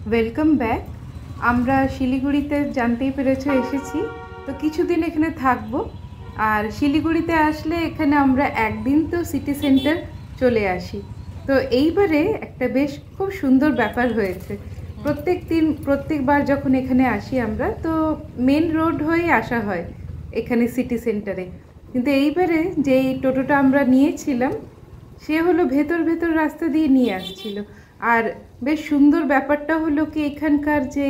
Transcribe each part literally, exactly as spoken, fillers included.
Welcome back. আমরা শিলিগুড়িতে জানতেই পেরেছো এসেছি, তো কিছুদিন এখানে থাকবো। আর শিলিগুড়িতে আসলে এখানে আমরা একদিন তো সিটি সেন্টার চলে আসি। তো এইবারে একটা বেশ খুব সুন্দর ব্যাপার হয়েছে। প্রত্যেক দিন প্রত্যেকবার যখন এখানে আসি আমরা, তো মেন রোড হয়ে আসা হয় এখানে সিটি সেন্টারে। কিন্তু এইবারে যেই টোটোটা আমরা নিয়েছিলাম সে হলো ভেতর ভেতর রাস্তা দিয়ে নিয়ে আসছিল। আর বেশ সুন্দর ব্যাপারটা হলো কি, এখানকার যে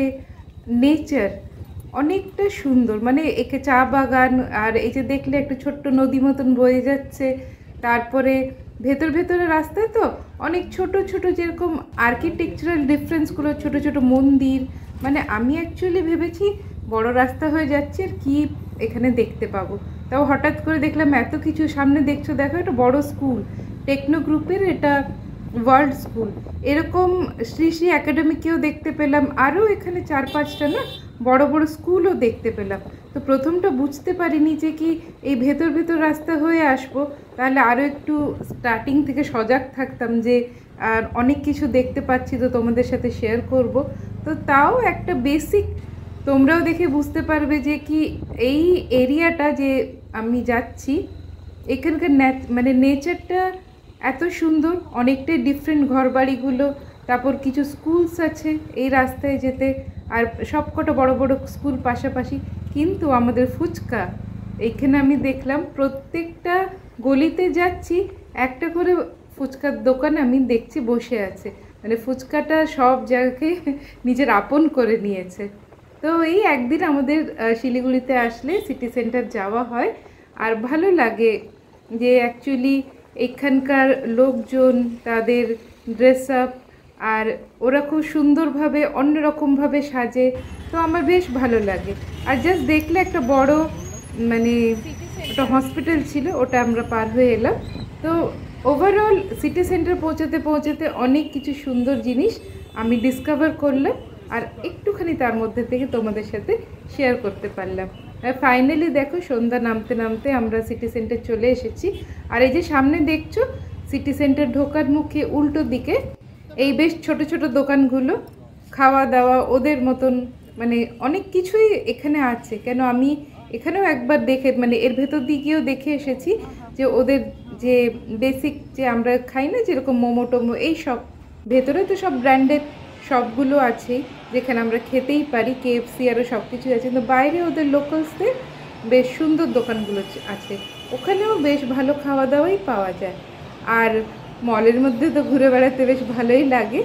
নেচার অনেকটা সুন্দর, মানে একে চা বাগান, আর এই যে দেখলে একটা ছোট্ট নদী মতন বয়ে যাচ্ছে। তারপরে ভেতর ভেতরে রাস্তায় তো অনেক ছোট ছোট যেরকম আর্কিটেকচারাল ডিফারেন্সগুলো, ছোট ছোট মন্দির, মানে আমি অ্যাকচুয়ালি ভেবেছি বড় রাস্তা হয়ে যাচ্ছে আর কি এখানে দেখতে পাবো। তাও হঠাৎ করে দেখলাম এত কিছু সামনে। দেখছো, দেখো একটা বড় স্কুল, টেকনো গ্রুপের, এটা ওয়ার্ল্ড স্কুল। এরকম শ্রী শ্রী একাডেমিকেও দেখতে পেলাম, আরও এখানে চার পাঁচটা না বড় বড় স্কুলও দেখতে পেলাম। তো প্রথমটা বুঝতে পারিনি যে কি এই ভেতর ভেতর রাস্তা হয়ে আসবো, তাহলে আরও একটু স্টার্টিং থেকে সজাগ থাকতাম যে আর অনেক কিছু দেখতে পাচ্ছি, তো তোমাদের সাথে শেয়ার করব। তো তাও একটা বেসিক তোমরাও দেখে বুঝতে পারবে যে কি এই এরিয়াটা যে আমি যাচ্ছি এখানকার মানে নেচারটা এত সুন্দর, অনেকটাই ডিফারেন্ট ঘরবাড়িগুলো। তারপর কিছু স্কুলস আছে এই রাস্তায় যেতে, আর সবকটা বড় বড় স্কুল পাশাপাশি। কিন্তু আমাদের ফুচকা এইখানে আমি দেখলাম প্রত্যেকটা গলিতে যাচ্ছি একটা করে ফুচকার দোকান আমি দেখছি বসে আছে, মানে ফুচকাটা সব জায়গায় নিজের আপন করে নিয়েছে। তো এই একদিন আমাদের শিলিগুড়িতে আসলে সিটি সেন্টার যাওয়া হয়, আর ভালো লাগে যে অ্যাকচুয়ালি এখানকার লোকজন, তাদের ড্রেস আপ, আর ওরা খুব সুন্দরভাবে অন্যরকমভাবে সাজে, তো আমার বেশ ভালো লাগে। আর জাস্ট দেখলে একটা বড় মানে ওটা হসপিটাল ছিল, ওটা আমরা পার হয়ে এলাম। তো ওভারঅল সিটি সেন্টার পৌঁছাতে পৌঁছাতে অনেক কিছু সুন্দর জিনিস আমি ডিসকভার করলাম, আর একটুখানি তার মধ্যে থেকে তোমাদের সাথে শেয়ার করতে পারলাম। ফাইনালি দেখো, সন্ধ্যা নামতে নামতে আমরা সিটি সেন্টার চলে এসেছি। আর এই যে সামনে দেখছো, সিটি সেন্টার ঢোকার মুখে উল্টো দিকে এই বেশ ছোট ছোট দোকানগুলো, খাওয়া দাওয়া ওদের মতন, মানে অনেক কিছুই এখানে আছে। কেন আমি এখানেও একবার দেখে, মানে এর ভেতর দিকেও দেখে এসেছি যে ওদের যে বেসিক যে আমরা খাই না যেরকম মোমো টোমো, এই সব ভেতরে তো সব ব্র্যান্ডেড সবগুলো আছেই, যেখানে আমরা খেতেই পারি, কেএফসি আরও সব কিছুই আছে। কিন্তু বাইরে ওদের লোকালসদের বেশ সুন্দর দোকানগুলো আছে, ওখানেও বেশ ভালো খাওয়া দাওয়াই পাওয়া যায়। আর মলের মধ্যে তো ঘুরে বেড়াতে বেশ ভালোই লাগে।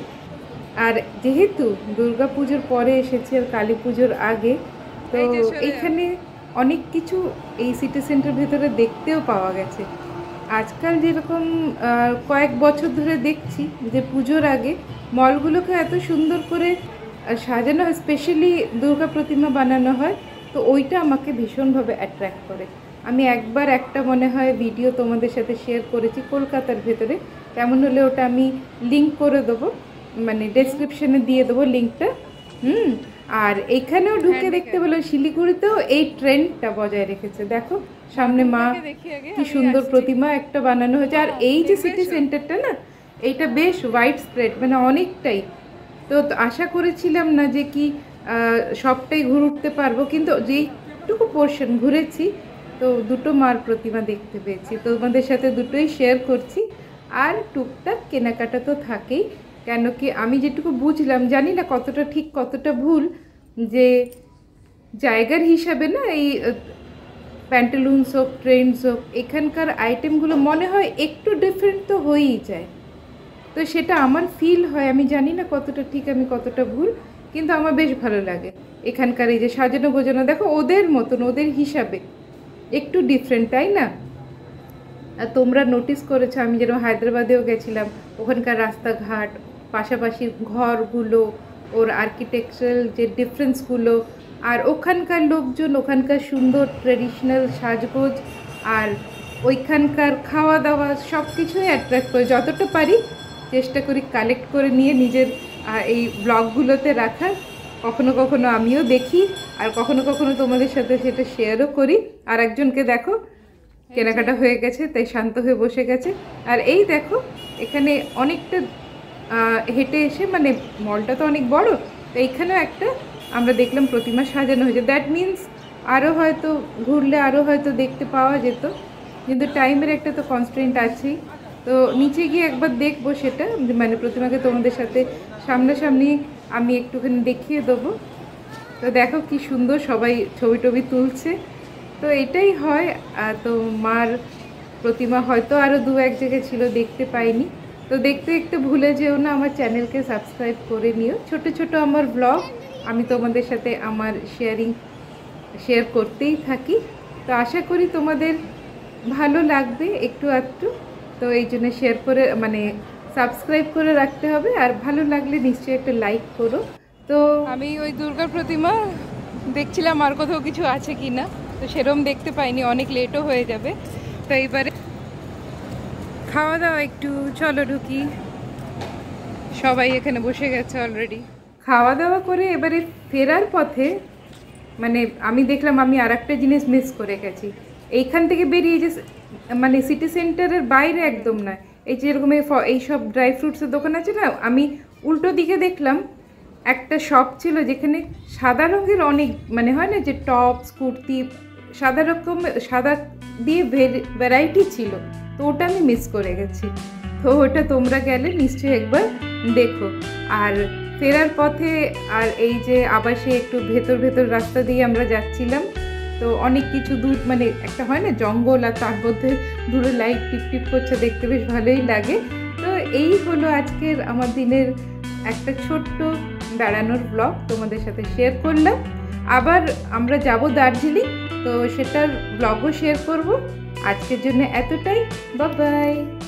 আর যেহেতু দুর্গা পুজোর পরে এসেছি আর কালী পুজোর আগে, তো এইখানে অনেক কিছু এই সিটি সেন্টার ভেতরে দেখতেও পাওয়া গেছে। আজকাল যেরকম কয়েক বছর ধরে দেখছি যে পুজোর আগে মলগুলোকে এত সুন্দর করে সাজানো হয়, স্পেশালি দুর্গা প্রতিমা বানানো হয়, তো ওইটা আমাকে ভীষণভাবে অ্যাট্রাক্ট করে। আমি একবার একটা মনে হয় ভিডিও তোমাদের সাথে শেয়ার করেছি কলকাতার ভেতরে, তেমন হলে ওটা আমি লিঙ্ক করে দেবো, মানে ডেসক্রিপশনে দিয়ে দেবো লিঙ্কটা। হুম আর এখানেও ঢুকে দেখতে পেলো শিলিগুড়িতেও এই ট্রেন্ডটা বজায় রেখেছে। দেখো সামনে মা কি সুন্দর প্রতিমা একটা বানানো হয়েছে। আর এই যে সিটি সেন্টারটা না, এইটা বেশ ওয়াইড স্প্রেড, মানে অনেকটাই। তো আশা করেছিলাম না যে কি সবটাই ঘুরে উঠতে পারবো, কিন্তু যেইটুকু পোর্শন ঘুরেছি তো দুটো মার প্রতিমা দেখতে পেয়েছি, তোমাদের সাথে দুটোই শেয়ার করছি। আর টুকটাক কেনাকাটা তো থাকেই, কেন কি আমি যেটুকু বুঝলাম, জানি না কতটা ঠিক কতটা ভুল, যে জায়গার হিসাবে না এই প্যান্টালুন্স হোক, ট্রেন্ডস হোক, এখানকার আইটেমগুলো মনে হয় একটু ডিফারেন্ট তো হয়েই যায়। তো সেটা আমার ফিল হয়, আমি জানি না কতটা ঠিক আমি কতটা ভুল, কিন্তু আমার বেশ ভালো লাগে এখানকার এই যে সাজানো গোজানো। দেখো ওদের মতন, ওদের হিসাবে একটু ডিফারেন্ট, তাই না? আর তোমরা নোটিস করেছো আমি যেরকম হায়দ্রাবাদেও গেছিলাম, ওখানকার রাস্তাঘাট, পাশাপাশি ঘরগুলো, ওর আর্কিটেকচারাল যে ডিফারেন্সগুলো, আর ওখানকার লোকজন, ওখানকার সুন্দর ট্রেডিশনাল সাজগোজ, আর ওইখানকার খাওয়া দাওয়া, সব কিছুই অ্যাট্রাক্ট করে। যতটা পারি চেষ্টা করি কালেক্ট করে নিয়ে নিজের এই ব্লগগুলোতে রাখার। কখনো কখনো আমিও দেখি, আর কখনো কখনো তোমাদের সাথে সেটা শেয়ারও করি। আর একজনকে দেখো কেনাকাটা হয়ে গেছে, তাই শান্ত হয়ে বসে গেছে। আর এই দেখো এখানে অনেকটা হেঁটে এসে, মানে মলটা তো অনেক বড়, তো এইখানেও একটা আমরা দেখলাম প্রতিমা সাজানো হয়েছে। দ্যাট মিনস আরও হয়তো ঘুরলে আরও হয়তো দেখতে পাওয়া যেত, কিন্তু টাইমের একটা তো কনস্ট্রেন্ট আছেই। তো নিচে গিয়ে একবার দেখবো সেটা, মানে প্রতিমাকে তোমাদের সাথে সামনাসামনি আমি একটুখানি দেখিয়ে দেবো। তো দেখো কি সুন্দর সবাই ছবি টবি তুলছে। তো এটাই হয়। তো মার প্রতিমা হয়তো আরও দু এক জায়গায় ছিল, দেখতে পাইনি। তো দেখতে দেখতে ভুলে যেও না, আমার চ্যানেলকে সাবস্ক্রাইব করে নিও। ছোট ছোট আমার ব্লগ আমি তোমাদের সাথে আমার শেয়ারিং শেয়ার করতেই থাকি। তো আশা করি তোমাদের ভালো লাগবে একটু আধটু। তো এই জন্য শেয়ার করে মানে সাবস্ক্রাইব করে রাখতে হবে, আর ভালো লাগলে নিশ্চয়ই একটা লাইক করো। তো আমি ওই দুর্গা প্রতিমা দেখছিলাম আর কোথাও কিছু আছে কি না, তো সেরকম দেখতে পাইনি, অনেক লেটও হয়ে যাবে। তো এইবারে খাওয়া দাওয়া একটু চলো ঢুকি। সবাই এখানে বসে গেছে অলরেডি। খাওয়া দাওয়া করে এবারে ফেরার পথে মানে আমি দেখলাম আমি আর একটা জিনিস মিস করে গেছি। এইখান থেকে বেরিয়ে যে মানে সিটি সেন্টারের বাইরে একদম নয়, এই যেরকম এইসব ড্রাই ফ্রুটসের দোকান আছে না, আমি উল্টো দিকে দেখলাম একটা শপ ছিল যেখানে সাদা রঙের অনেক মানে হয় না যে টপস কুর্তি সাদা রকম সাদা দিয়ে ভ্যারাইটি ছিল। তো ওটা আমি মিস করে গেছি। তো ওটা তোমরা গেলে নিশ্চয়ই একবার দেখো। আর ফেরার পথে আর এই যে আবার সে একটু ভেতর ভেতর রাস্তা দিয়ে আমরা যাচ্ছিলাম। তো অনেক কিছু দূর মানে একটা হয় না জঙ্গল, আর তার মধ্যে দূরে লাইট টিপ টিপ করছে, দেখতে বেশ ভালোই লাগে। তো এই হলো আজকের আমার দিনের একটা ছোট্ট বেড়ানোর ব্লগ তোমাদের সাথে শেয়ার করলাম। আবার আমরা যাব দার্জিলিং, তো সেটার ব্লগও শেয়ার করব। আজকের জন্য এতটাই, বাই বাই।